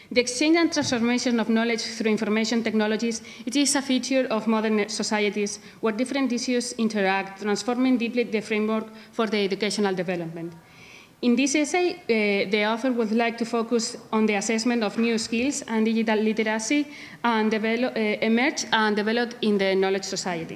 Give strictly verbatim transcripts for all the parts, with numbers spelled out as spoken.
The exchange and transformation of knowledge through information technologies, it is a feature of modern societies where different issues interact, transforming deeply the framework for the educational development. In this essay, uh, the author would like to focus on the assessment of new skills and digital literacy and develop, uh, emerged and developed in the knowledge society.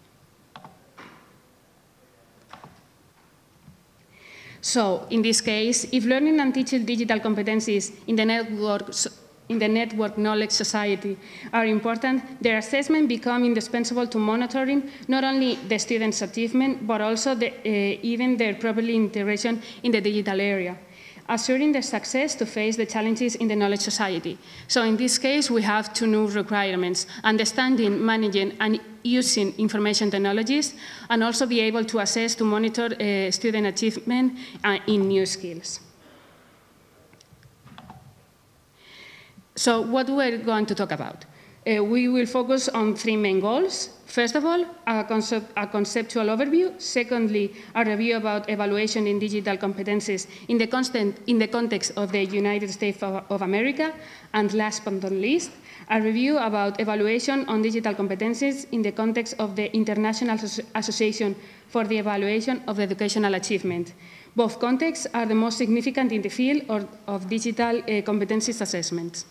So, in this case, if learning and teaching digital competencies in the network, in the network knowledge society are important, their assessment becomes indispensable to monitoring not only the students' achievement, but also the, uh, even their proper integration in the digital area, assuring their success to face the challenges in the knowledge society. So in this case, we have two new requirements: understanding, managing, and using information technologies, and also be able to assess, to monitor uh, student achievement uh, in new skills. So what we're going to talk about? Uh, we will focus on three main goals. First of all, a, concept, a conceptual overview. Secondly, a review about evaluation in digital competencies in the, constant, in the context of the United States of, of America. And last but not least, a review about evaluation on digital competencies in the context of the International Association for the Evaluation of Educational Achievement. Both contexts are the most significant in the field of, of digital uh, competencies assessments.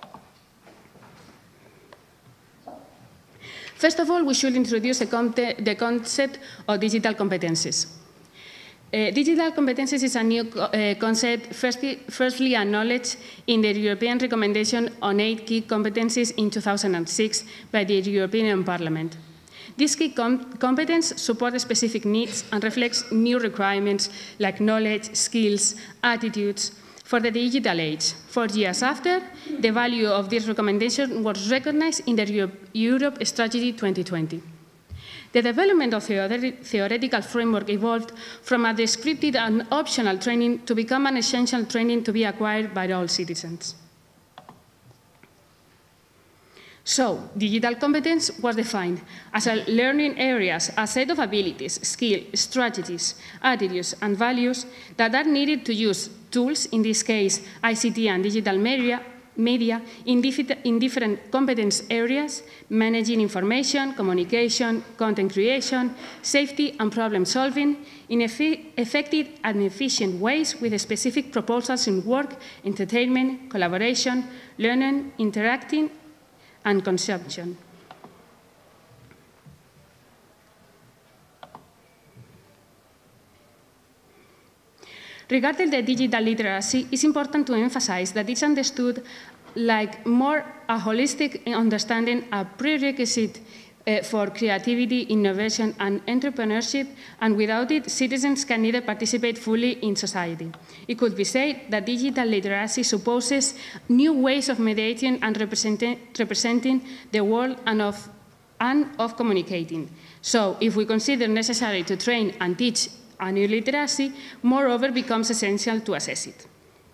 First of all, we should introduce the, the concept of digital competencies. Uh, digital competencies is a new uh, concept, firstly, firstly acknowledged in the European Recommendation on eight key competencies in two thousand six by the European Parliament. These key com competences support specific needs and reflects new requirements like knowledge, skills, attitudes, for the digital age. Four years after, the value of this recommendation was recognized in the Europe, Europe Strategy twenty twenty. The development of the theoretical framework evolved from a descriptive and optional training to become an essential training to be acquired by all citizens. So, digital competence was defined as a learning areas, a set of abilities, skills, strategies, attitudes, and values that are needed to use tools, in this case, I C T and digital media, media in, in different competence areas, managing information, communication, content creation, safety, and problem solving in effective and efficient ways with specific proposals in work, entertainment, collaboration, learning, interacting, and consumption. Regarding the digital literacy, it's important to emphasize that it's understood like more a holistic understanding, a prerequisite uh, for creativity, innovation, and entrepreneurship, and without it, citizens can neither participate fully in society. It could be said that digital literacy supposes new ways of mediating and representing, representing the world and of, and of communicating. So, if we consider necessary to train and teach a new literacy, moreover becomes essential to assess it.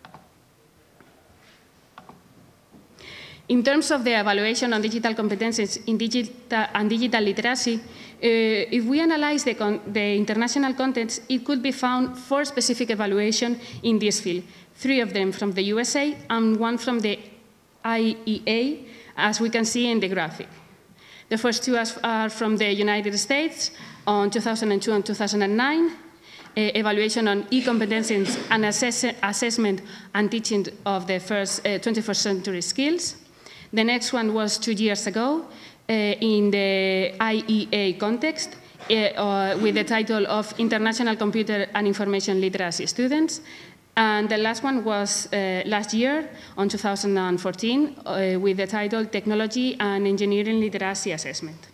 In terms of the evaluation on digital competences in digital and digital literacy, uh, if we analyze the, con the international context, it could be found four specific evaluations in this field, three of them from the U S A and one from the I E A, as we can see in the graphic. The first two are from the United States on two thousand two and two thousand nine, Uh, evaluation on e-competencies and assess assessment and teaching of the first uh, twenty-first century skills. The next one was two years ago uh, in the I E A context uh, uh, with the title of International Computer and Information Literacy Students. And the last one was uh, last year on two thousand fourteen uh, with the title Technology and Engineering Literacy Assessment.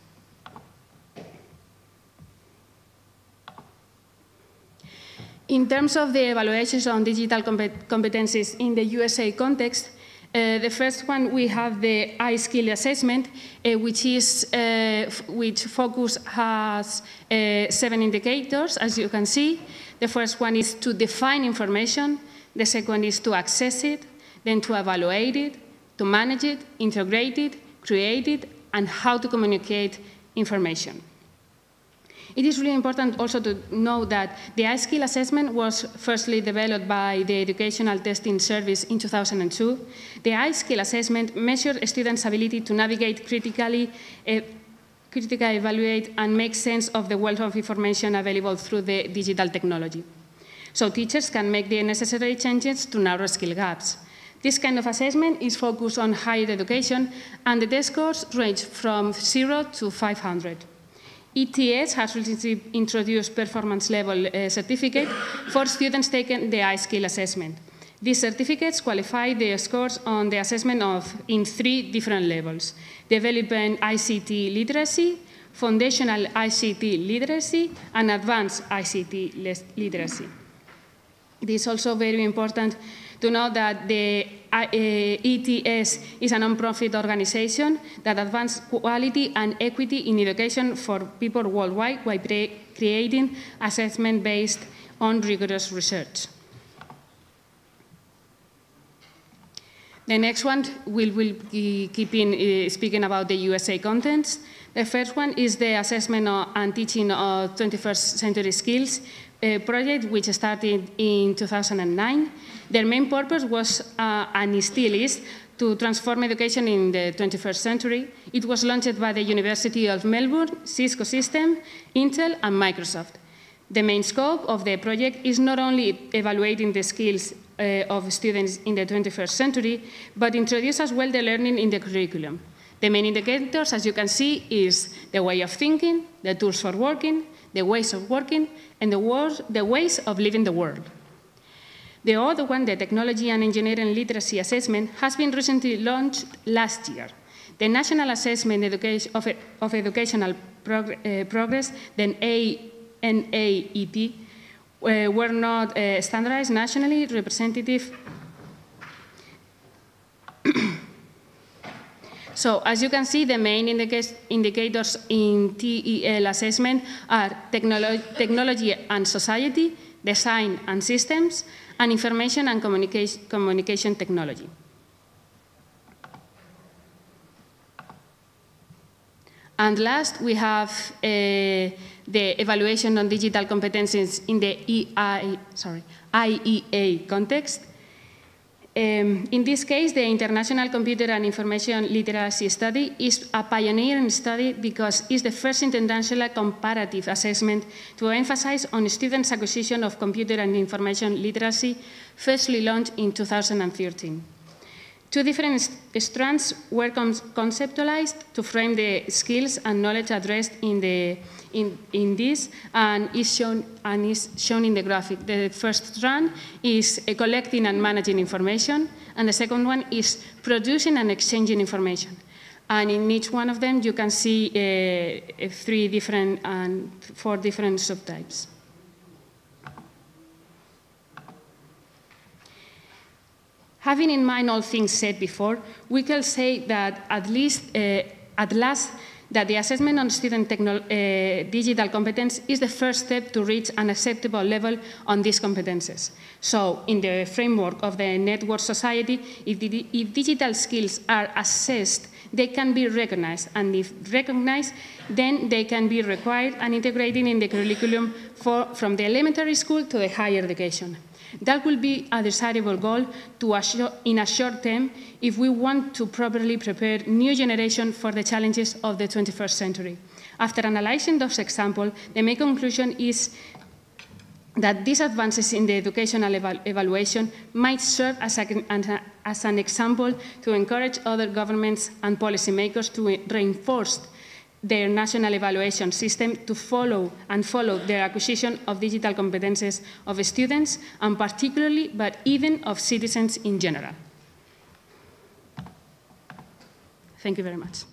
In terms of the evaluations on digital compet competencies in the U S A context, uh, the first one we have the I-Skill assessment, uh, which is uh, which focus has uh, seven indicators, as you can see. The first one is to define information. The second is to access it, then to evaluate it, to manage it, integrate it, create it, and how to communicate information. It is really important also to know that the I-Skill assessment was firstly developed by the Educational Testing Service in two thousand two. The I-Skill assessment measured students' ability to navigate critically, uh, critically evaluate and make sense of the wealth of information available through the digital technology. So teachers can make the necessary changes to narrow skill gaps. This kind of assessment is focused on higher education, and the test scores range from zero to five hundred. E T S has recently introduced performance level uh, certificate for students taking the I-Skill assessment. These certificates qualify the scores on the assessment of in three different levels: developing I C T literacy, foundational I C T literacy, and advanced I C T literacy. It is also very important to know that the uh, E T S is a non-profit organization that advances quality and equity in education for people worldwide by creating assessment based on rigorous research. The next one, we will be keeping uh, speaking about the U S A contents. The first one is the assessment of, and teaching of twenty-first century skills uh, project, which started in two thousand nine. Their main purpose was, uh, and still is, to transform education in the twenty-first century. It was launched by the University of Melbourne, Cisco System, Intel, and Microsoft. The main scope of the project is not only evaluating the skills uh, of students in the twenty-first century, but introduce as well the learning in the curriculum. The main indicators, as you can see, is the way of thinking, the tools for working, the ways of working, and the, world, the ways of living the world. The other one, the Technology and Engineering Literacy Assessment, has been recently launched last year. The National Assessment Education of, of Educational Prog uh, Progress, the N A E T, uh, were not uh, standardized nationally representative. So, as you can see, the main indica indicators in T E L assessment are technolo technology and society, design and systems, and information and communication, communication technology. And last, we have uh, the evaluation on digital competencies in the E I, sorry, I E A context. Um, in this case, the International Computer and Information Literacy Study is a pioneering study because it's the first international comparative assessment to emphasize on students' acquisition of computer and information literacy, firstly launched in two thousand thirteen. Two different strands were conceptualized to frame the skills and knowledge addressed in, the, in, in this, and is, shown, and is shown in the graphic. The first strand is uh, collecting and managing information, and the second one is producing and exchanging information. And in each one of them, you can see uh, three different and four different subtypes. Having in mind all things said before, we can say that at least, uh, at last, that the assessment on student uh, digital competence is the first step to reach an acceptable level on these competences. So, in the framework of the network society, if, the, if digital skills are assessed, they can be recognized, and if recognized, then they can be required and integrated in the curriculum for, from the elementary school to the higher education. That will be a desirable goal to assure, in a short term if we want to properly prepare new generation for the challenges of the twenty-first century. After analyzing those examples, the main conclusion is that these advances in the educational eval evaluation might serve as, a, as an example to encourage other governments and policymakers to reinforce their national evaluation system to follow and follow their acquisition of digital competences of students, and particularly, but even of citizens in general. Thank you very much.